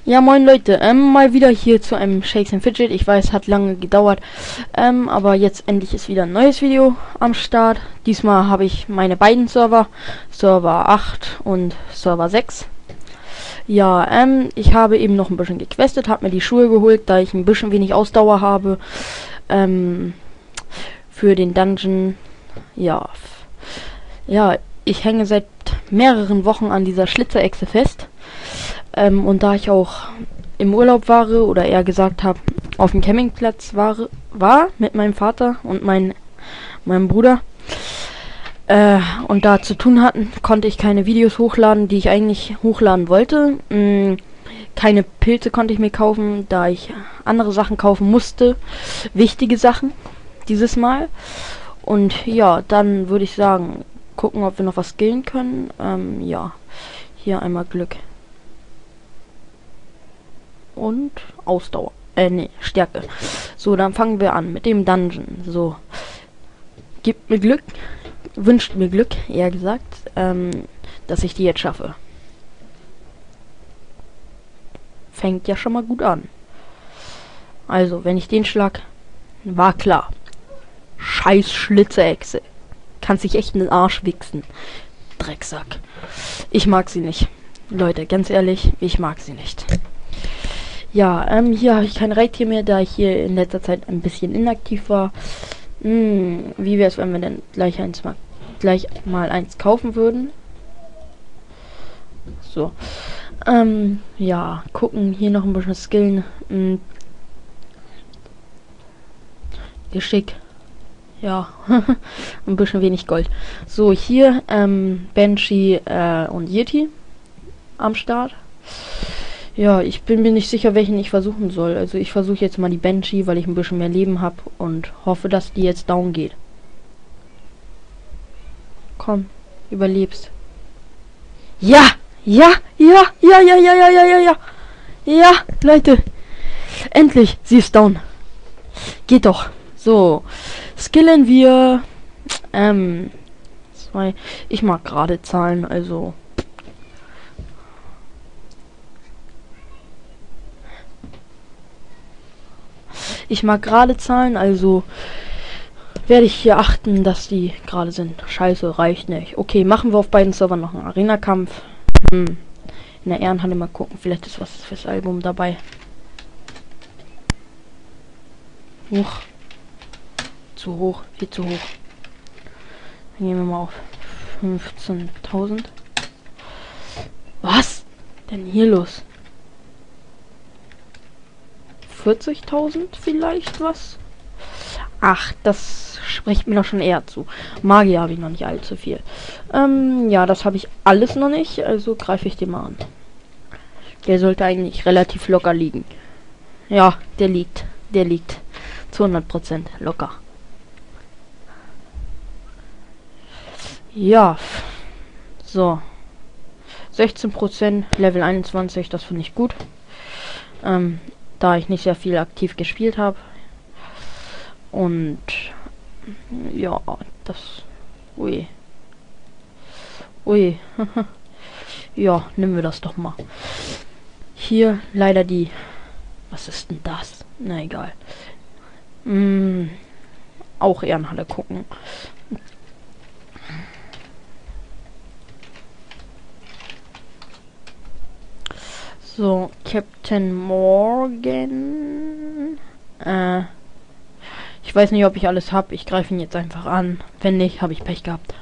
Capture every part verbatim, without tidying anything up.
Ja, moin Leute, ähm, mal wieder hier zu einem Shakes and Fidget. Ich weiß, hat lange gedauert, ähm, aber jetzt endlich ist wieder ein neues Video am Start. Diesmal habe ich meine beiden Server, Server acht und Server sechs. Ja, ähm, ich habe eben noch ein bisschen gequestet, habe mir die Schuhe geholt, da ich ein bisschen wenig Ausdauer habe, ähm, für den Dungeon. Ja, ja, ich hänge seit mehreren Wochen an dieser Schlitzerechse fest. Ähm, und da ich auch im Urlaub war, oder eher gesagt habe, auf dem Campingplatz war, war mit meinem Vater und mein, meinem Bruder äh, und da zu tun hatten, konnte ich keine Videos hochladen, die ich eigentlich hochladen wollte. Mm, keine Pilze konnte ich mir kaufen, da ich andere Sachen kaufen musste. Wichtige Sachen dieses Mal. Und ja, dann würde ich sagen, gucken, ob wir noch was skillen können. Ähm, ja, hier einmal Glück. Und Ausdauer. Äh, nee, Stärke. So, dann fangen wir an mit dem Dungeon. So. Gibt mir Glück. Wünscht mir Glück, eher gesagt, ähm, dass ich die jetzt schaffe. Fängt ja schon mal gut an. Also, wenn ich den schlag, war klar. Scheiß Schlitzerechse. Kann sich echt in den Arsch wichsen. Drecksack. Ich mag sie nicht. Leute, ganz ehrlich, ich mag sie nicht. Ja, ähm, hier habe ich kein Reittier mehr, da ich hier in letzter Zeit ein bisschen inaktiv war. Hm, wie wäre es, wenn wir denn gleich eins mal, gleich mal eins kaufen würden? So. Ähm, ja, gucken, hier noch ein bisschen skillen. Hm. Geschick. Ja, ein bisschen wenig Gold. So, hier, ähm, Banshee äh, und Yeti am Start. Ja, ich bin mir nicht sicher, welchen ich versuchen soll. Also ich versuche jetzt mal die Banshee, weil ich ein bisschen mehr Leben habe und hoffe, dass die jetzt down geht. Komm, überlebst. Ja, ja, ja, ja, ja, ja, ja, ja, ja, ja. Ja, Leute. Endlich, sie ist down. Geht doch. So, skillen wir. Ähm, zwei. Ich mag gerade Zahlen, also. Ich mag gerade Zahlen, also werde ich hier achten, dass die gerade sind. Scheiße, reicht nicht. Okay, machen wir auf beiden Servern noch einen Arena-Kampf. Hm. In der Ehrenhalle mal gucken, vielleicht ist was fürs Album dabei. Huch. Zu hoch, viel zu hoch. Dann gehen wir mal auf fünfzehntausend. Was denn hier los? vierzigtausend vielleicht was? Ach, das spricht mir doch schon eher zu. Magier habe ich noch nicht allzu viel. Ähm, ja, das habe ich alles noch nicht, also greife ich den mal an. Der sollte eigentlich relativ locker liegen. Ja, der liegt. Der liegt zu hundert Prozent locker. Ja. So. sechzehn Prozent, Level einundzwanzig, das finde ich gut. Ähm, da ich nicht sehr viel aktiv gespielt habe. Und ja, das. Ui. Ui. Ja, nehmen wir das doch mal. Hier leider die. Was ist denn das? Na egal. Hm, auch Ehrenhalle gucken. So, Captain Morgan. Äh, ich weiß nicht, ob ich alles habe. Ich greife ihn jetzt einfach an. Wenn nicht, habe ich Pech gehabt.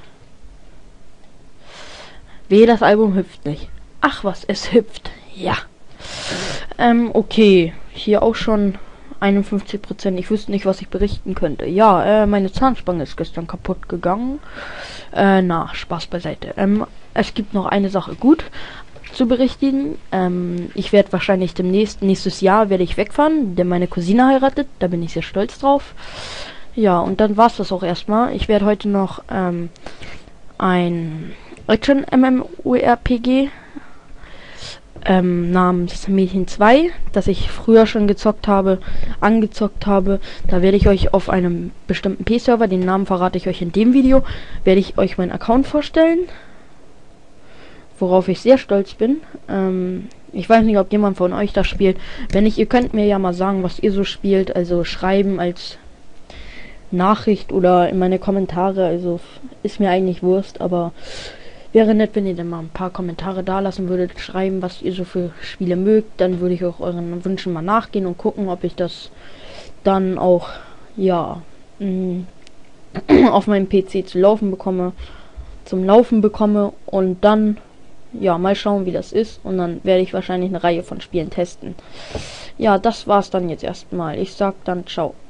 Wehe, das Album hüpft nicht. Ach was, es hüpft. Ja. Ähm, okay. Hier auch schon einundfünfzig Prozent. Ich wüsste nicht, was ich berichten könnte. Ja, äh, meine Zahnspange ist gestern kaputt gegangen. Äh, na, Spaß beiseite. Ähm, es gibt noch eine Sache gut zu berichtigen. Ähm, ich werde wahrscheinlich demnächst, nächstes Jahr werde ich wegfahren, denn meine Cousine heiratet. Da bin ich sehr stolz drauf. Ja, und dann war's das auch erstmal. Ich werde heute noch ähm, ein Action-MMORPG ähm, namens Mädchen zwei, das ich früher schon gezockt habe, angezockt habe. Da werde ich euch auf einem bestimmten P-Server, den Namen verrate ich euch in dem Video, werde ich euch meinen Account vorstellen. Worauf ich sehr stolz bin. Ähm, Ich weiß nicht, ob jemand von euch das spielt. Wenn nicht, ihr könnt mir ja mal sagen, was ihr so spielt. Also schreiben als Nachricht oder in meine Kommentare. Also ist mir eigentlich Wurst, aber wäre nett, wenn ihr dann mal ein paar Kommentare da lassen würdet. Schreiben, was ihr so für Spiele mögt. Dann würde ich auch euren Wünschen mal nachgehen und gucken, ob ich das dann auch, ja, mh, auf meinem P C zu laufen bekomme. Zum Laufen bekomme. Und dann, ja, mal schauen, wie das ist. Und dann werde ich wahrscheinlich eine Reihe von Spielen testen. Ja, das war's dann jetzt erstmal. Ich sag dann ciao.